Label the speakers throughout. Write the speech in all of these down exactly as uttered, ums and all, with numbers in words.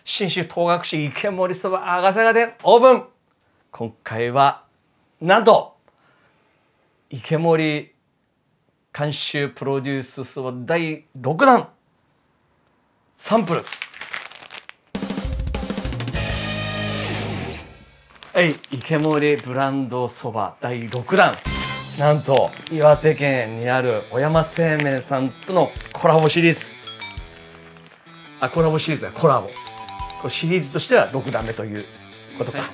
Speaker 1: 信州東学市池森そば赤坂店オープン。今回はなんと池森監修プロデュースそばだいろくだんサンプル。はい、池森ブランドそばだいろくだん、なんと岩手県にある小山製麺さんとのコラボシリーズ。あ、コラボシリーズだ、コラボ。これシリーズとしてはろくだんめということか、はい、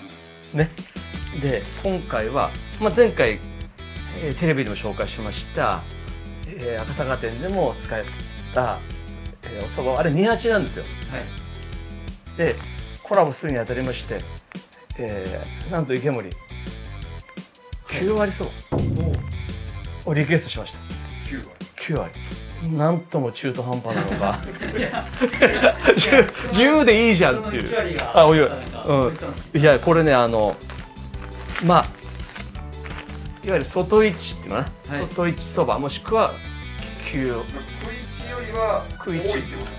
Speaker 1: ね。で今回は、まあ、前回、えー、テレビでも紹介しました、えー、赤坂店でも使えた、えー、おそば、あれにじゅうはちなんですよ。はい、でコラボするにあたりまして、えー、なんと池森きゅうわりそばをリクエストしました。きゅうわりきゅうわり、なんとも中途半端なのかじゅうでいいじゃんっていう。あ、おいおい、うん、いやこれね、あのまあいわゆる外市っていうのかな、はい、外市そばもしくはきゅう食い市よりは食い市ってこと。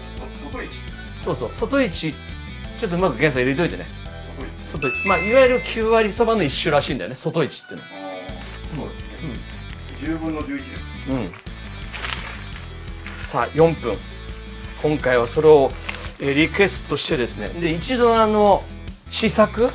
Speaker 1: 外市、そうそう、外市ちょっとうまく原産入れといてね。外市、まあいわゆるきゅうわりそばの一種らしいんだよね、外市っていうの。そうですね、じゅうぶんのじゅういちです。うん、さあよんぷん、今回はそれをリクエストしてですね、で一度あの試作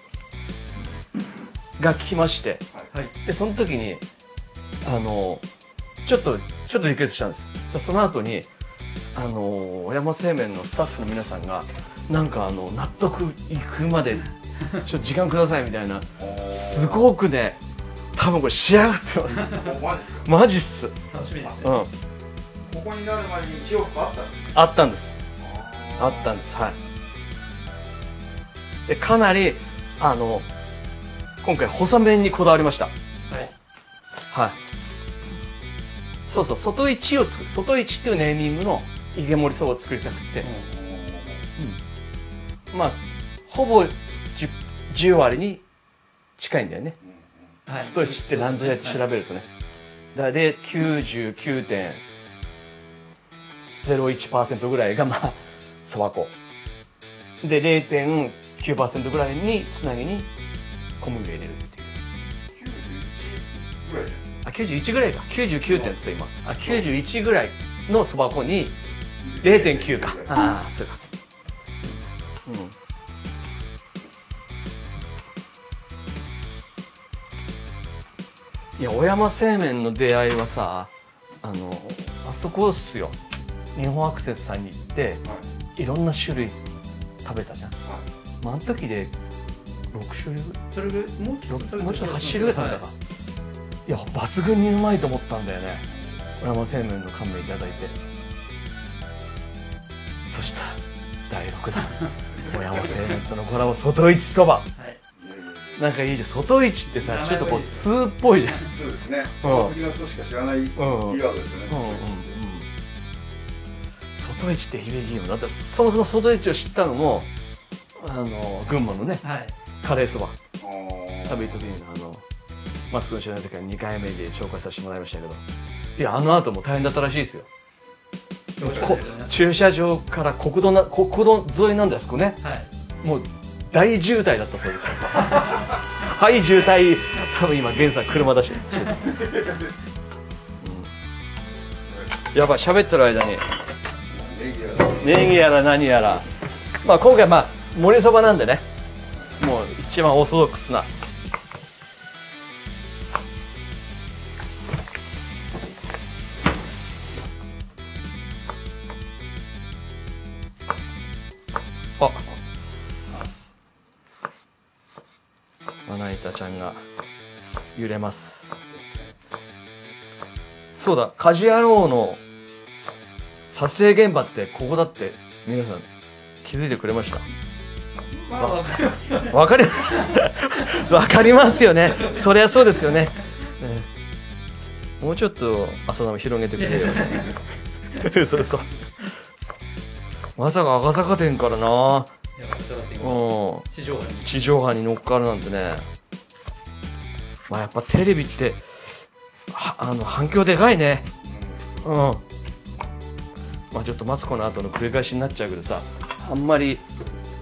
Speaker 1: が来まして、はい、でその時にあのちょっとちょっとリクエストしたんです。じゃその後にあの小山製麺のスタッフの皆さんがなんかあの納得いくまでちょっと時間くださいみたいなすごくね、多分これ仕上がってます。マジっす。楽しみですね。うん、ここになる前に一往復あったんです。あったんです。あったんです。はい。でかなりあの今回細麺にこだわりました。はい。はい。そうそう、外市を作る、外市っていうネーミングの池森そばを作りたくて、うん、まあほぼじゅうわりに近いんだよね。はい、外市って何ぞやって調べるとね。だで きゅうじゅうきゅうてんゼロいちパーセント ぐらいがまあそば粉で れいてんきゅうパーセント ぐらいにつなぎに小麦を入れるっていう。あ、きゅうじゅういちぐらいか、きゅうじゅうきゅうてんって今、あ、きゅうじゅういちぐらいのそば粉に れいてんきゅうか、ああそうか、うん、いや小山製麺の出会いはさ、あのあそこっすよ、日本アクセスさんに行って、はい、いろんな種類食べたじゃん。はい、まあ、あの時でろくしゅるいぐらい、それぐらいもうちょっともうちょっとはちしゅるいぐらい食べたか。はい、いや抜群にうまいと思ったんだよね、小山製麺の乾麺いただいて。そしたらだいろくだん小山製麺とのコラボ外市そば。はい、なんかいいじゃん、外市ってさちょっとこう通っぽいじゃん。そうですね、その時の人しか知らないキーワードですよね。外市って響きいいもんだって。そもそも外市を知ったのもあの群馬のね、はい、カレーそば食べた時にあのマスクの知らない時はにかいめで紹介させてもらいましたけど、いやあの後も大変だったらしいですよ。駐車場から国道な国道沿いなんですこね、はい、もう大渋滞だったそうですはい渋滞、多分今現在車出してる、うん、やばい、喋ってる間にネギやら何やら、まあ今回まあ盛りそばなんでね、もう一番オーソドックスなあ、まな板ちゃんが揺れます。そうだ、家事野郎の撮影現場ってここだって皆さん気づいてくれました？まあわかりますよね。わかりわかりますよね。そりゃそうですよね。ね、もうちょっと浅田も広げてくれよ。そうそう。まさか赤坂店からな、地上波に地上波に乗っかるなんてね。まあやっぱテレビってあの反響でかいね。うん。まあちょっとマツコの後の繰り返しになっちゃうけどさ、あんまり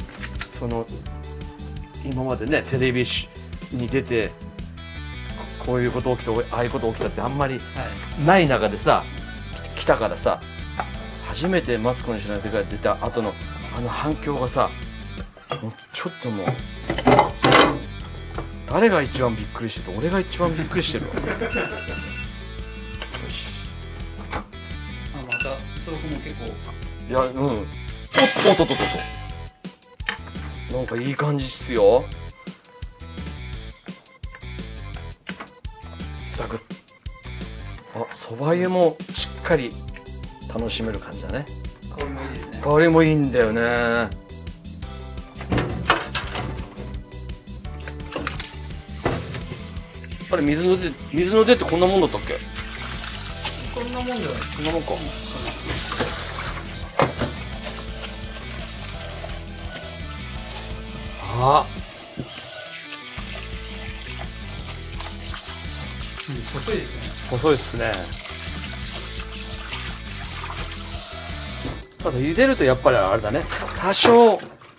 Speaker 1: その今までねテレビに出てこういうこと起きたああいうこと起きたってあんまりない中でさ来たからさ、初めてマツコの知らない世界出た後のあの反響がさ、もうちょっともう誰が一番びっくりしてる？俺が一番びっくりしてるわ。よし。
Speaker 2: あ、またそれも結構。
Speaker 1: いや、うん。おっとおっとっとっと。なんかいい感じっすよ。ザクッ。あ、そば湯もしっかり楽しめる感じだね。
Speaker 2: 香りもいいですね。
Speaker 1: 香りもいいんだよね。あれ水の出水の出ってこんなもんだったっけ？
Speaker 2: こんなもんじゃない。
Speaker 1: こんなもんか。あ、
Speaker 2: うん、細いですね。
Speaker 1: 細いっすね。ただ茹でるとやっぱりあれだね。多少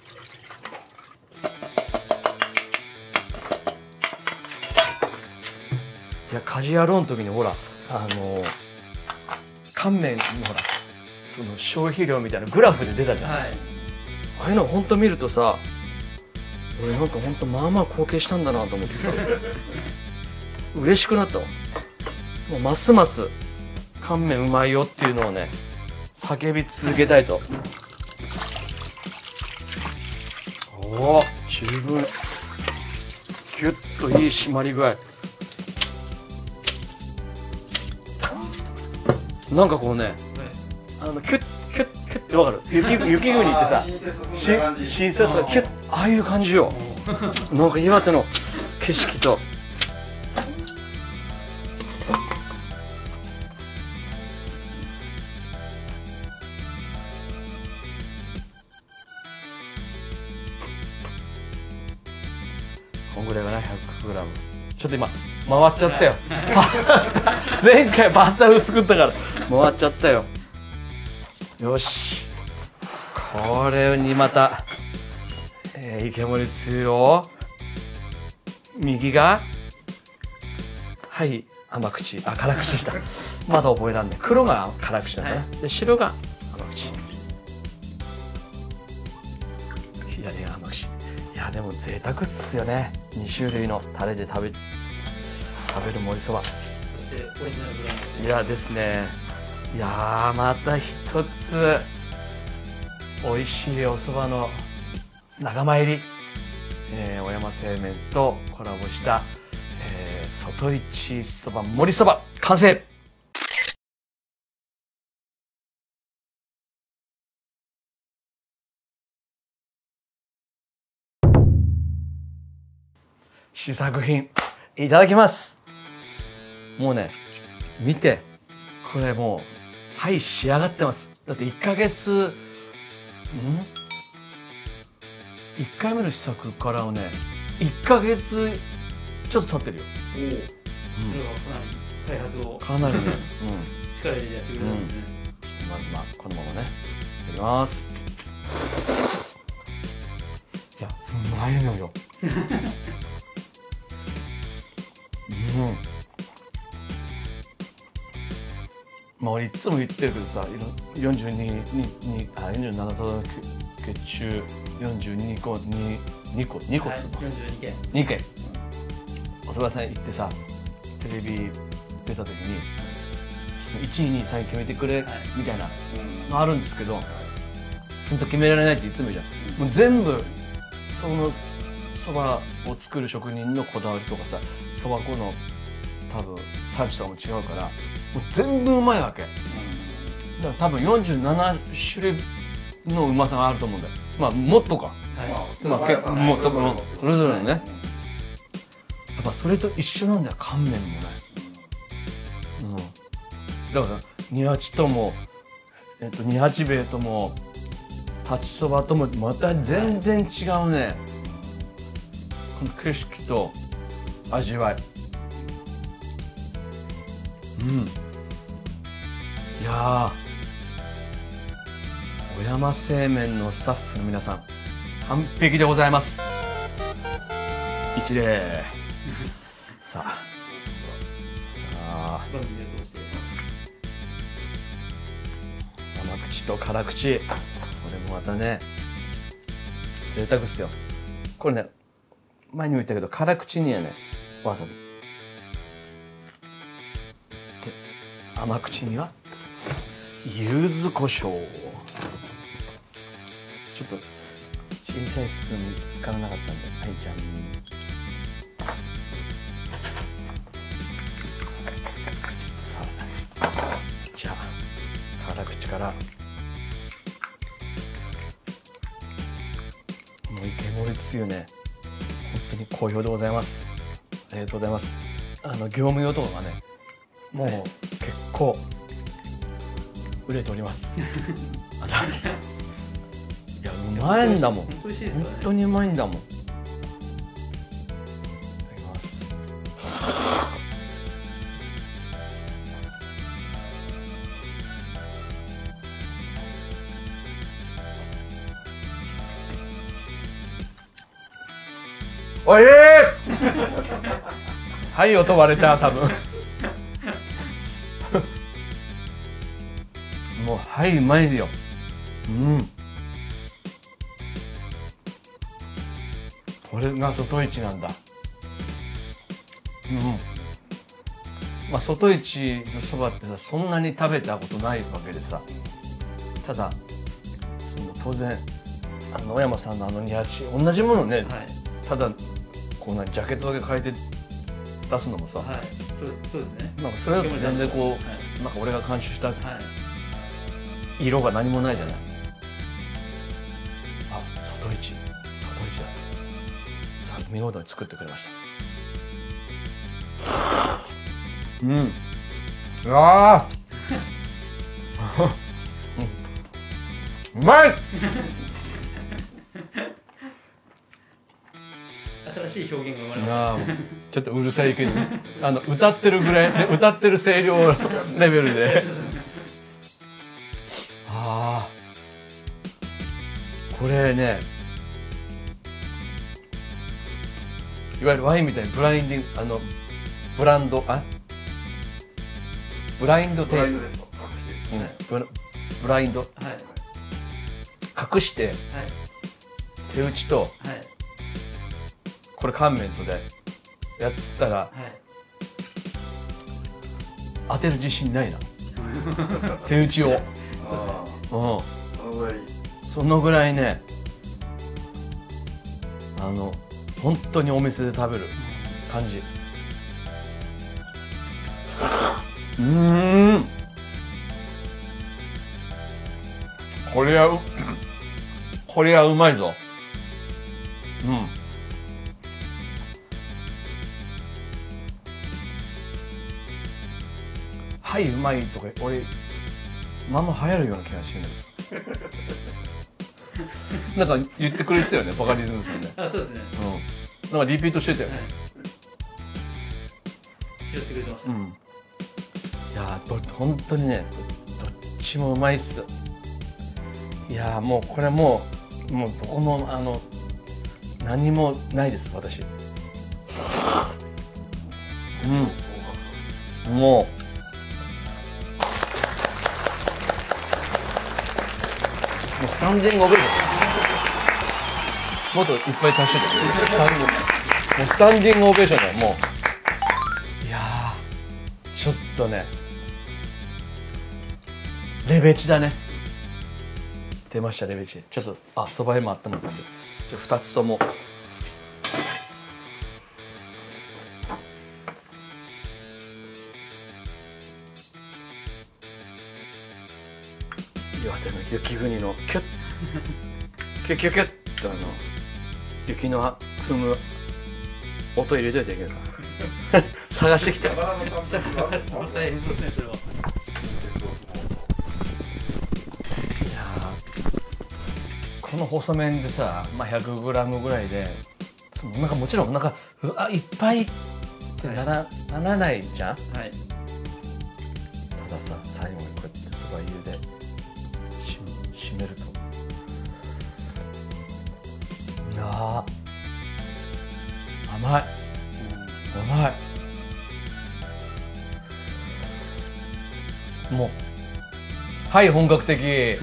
Speaker 1: いや家事やろうの時にほらあの乾麺のほらその消費量みたいなグラフで出たじゃん、はい、ああいうのほんと見るとさ、俺なんかほんとまあまあ貢献したんだなと思ってさ嬉しくなったわ。もうますます乾麺うまいよっていうのをね叫び続けたいと。おお十分キュッといい締まり具合。なんかこうね、あのキュッキュッキュッってわかる？雪雪国ってさ、新雪がキュッああいう感じよ。なんか岩手の景色と。こんぐらいかな、ひゃくグラム。ちょっと今回っちゃったよ。パスタ前回パスタ風作ったから回っちゃったよ。よし、これにまた、えー、池盛りつゆを右がはい甘口、あ辛口でした。まだ覚えらんね。黒が辛口だね、はい、で白が甘口、左が甘口。いやでも贅沢っすよね。に種類のタレで食べ食べる盛りそば。そしてオリジナルブランド。いやですね。いやーまた一つ美味しいお蕎麦の仲間入り、えー、小山製麺とコラボした、えー、外市そば盛りそば完成。試作品いただきます。もうね見てこれもうはい仕上がってます。だっていっかげつんいっかいめの試作からをねいっかげつちょっと経ってるよ。おお、うん、それはかなり開発をかなりね、うん、力入れてやってくれたんですね。うん、まずまあこのままねやります。いやうまいのよ。うん、まあ俺いつも言ってるけどさ、よんじゅうににあよんじゅうなな都道府県中よんじゅうにこににこにこっつうの、よんじゅうにけんにけんお蕎麦屋さん行ってさテレビ出た時にいちいにさんい決めてくれみたいなのあるんですけど、ほんと決められないっていつも言うじゃん。もう全部その蕎麦を作る職人のこだわりとかさ、蕎麦粉の多分産地とかも違うからもう全部うまいわけ。だから多分よんじゅうななしゅるいのうまさがあると思うんだよ。まあもっとか、はい、まあ結構もうそのそれぞれのね、やっぱそれと一緒なんだよ乾麺もね。うん、だから二八ともえっと二八兵衛とも立ちそばともまた全然違うね。この景色と味わい。うん。いやー、小山製麺のスタッフの皆さん、 完璧でございます。一礼。さあさあ、
Speaker 2: 番組を通して
Speaker 1: 甘口と辛口、これもまたね贅沢っすよ。これね、前にも言ったけど辛口にはねわさびで、甘口には柚子胡椒。ちょっと小さいスプーン使わなかったんで、はい、じゃん。さあ、じゃあ辛口から。もう池盛りつゆね、本当に好評でございます。ありがとうございます。あの業務用とかがね、もう結構売れております。いや、うまいんだもん。
Speaker 2: 本当美味しいですからね。
Speaker 1: 本当にうまいんだもん。いただきます。おいはい、音割れた、多分。もう、はい、うまいよ。うん。これが外市なんだ。うん。まあ外市のそばってさ、そんなに食べたことないわけでさ。ただその当然あの小山さんのあの煮足同じものね、はい、ただこうなジャケットだけ変えて出すのもさ、
Speaker 2: はい、そうそうですね。
Speaker 1: なんかそれだと全然こう、はい、なんか俺が監修した色が何もないじゃない。あ、外市。見事に作ってくれました。うん。うわーうまい。
Speaker 2: 新しい表現が生まれましたね。
Speaker 1: ちょっとうるさいけど、あの歌ってるぐらい、歌ってる声量レベルで。ああ。これね。いわゆるワインみたいにブラインディング、あのブランド、あブラインドテイスト、うん、ブ, ブラインド、はい、隠して、はい、手打ちと、はい、これ乾麺とでやったら、はい、当てる自信ないな。手打ちを。あうん、そのぐらいね、あの本当にお店で食べる感じ。うーん、これはこれはうまいぞ。うん。はい、うまいとか俺まんま流行るような気がしてる。なんか言ってくれてたよね、バカリズムさんね。
Speaker 2: あ、そうですね。
Speaker 1: うん。なんかリピートしてたよ。はい、
Speaker 2: 拾ってくれてました。うん。い
Speaker 1: やー、ど本当にね、どっちもうまいっす。いやー、もうこれもうもうどこもあの何もないです私。うん。もう。もうスタンディングオベーション。もっといっぱい足してて。スタンディング、もうスタンディングオベーションだよ、もう。いやー、ちょっとね、レベチだね。出ました、レベチ。ちょっと、あ、そば湯もあったもんなんで。じゃあふたつとも。岩手の雪国のキュッキュッキュッキュッとあの雪の踏む音入れといてけどさ探してきて。いやこの細麺でさ、まあ、ひゃくグラム ぐらいでなんかもちろんなんかうわいっぱいってなら、はい、ならないじゃん、はい、たださ最後にこうやってそば湯で締めるとやー甘い甘いもうはい本格的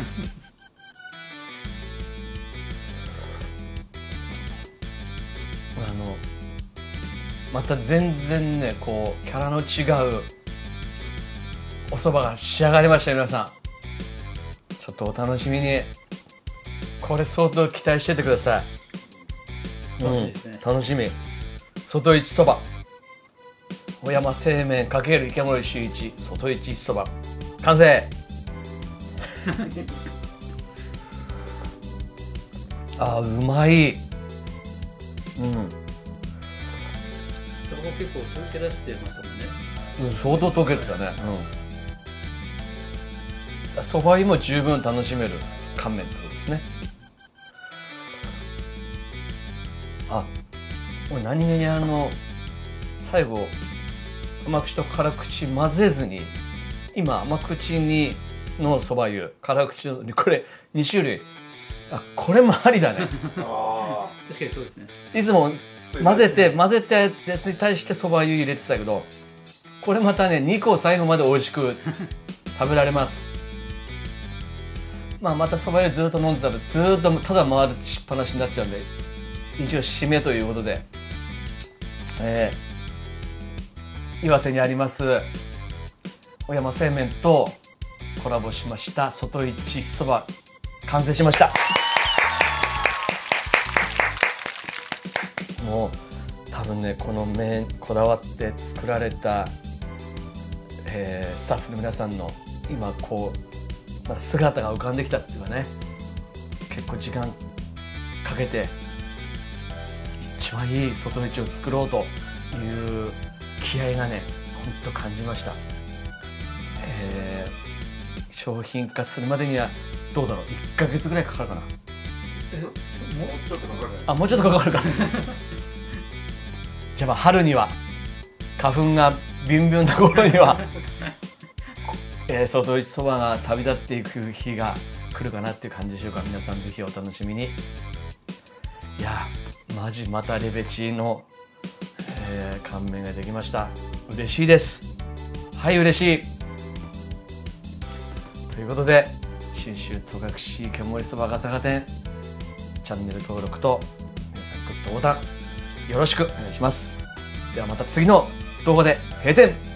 Speaker 1: あのまた全然ねこうキャラの違うお蕎麦が仕上がりました。皆さんちょっとお楽しみに。これ相当期待しててください。
Speaker 2: 楽しみですね、
Speaker 1: うん、楽しみ。外一そば小山製麺×池森修一外一そば完成あーうまい。うん
Speaker 2: そこ結構溶け出してましたもんね。
Speaker 1: うん相当溶けてたね。うんそば湯も十分楽しめる乾麺ってことですね。あ、もう何気にあの最後甘口と辛口混ぜずに今甘口にのそば湯辛口のこれに種類。あこれもありだね
Speaker 3: あ
Speaker 2: 確かにそうですね。
Speaker 1: いつも混ぜて混ぜたやつに対してそば湯入れてたけどこれまたねにこ最後まで美味しく食べられます。まあまたそば湯ずっと飲んでたらずっとただ回りっぱなしになっちゃうんで一応締めということで、えー、岩手にあります小山製麺とコラボしました外一そば完成しました。もう多分ねこの麺こだわって作られた、えー、スタッフの皆さんの今こうなんか姿が浮かんできたっていうかね結構時間かけて一番いい外一を作ろうという気合がねほんと感じました。えー、商品化するまでにはどうだろういっかげつぐらいかかるかな。
Speaker 2: えもう
Speaker 3: もうちょっとかかる。
Speaker 1: あもうちょっとかかるかじゃあまあ春には花粉がビュンビュンな頃には、えー、外一そばが旅立っていく日が来るかなっていう感じでしょうか。皆さんぜひお楽しみに。いやマジまたレベチの、えー、乾麺ができました。嬉しいです。はい嬉しい。ということで信州戸隠池森そば赤坂店チャンネル登録と皆さんグッドボタンよろしくお願いします。ではまた次の動画で閉店。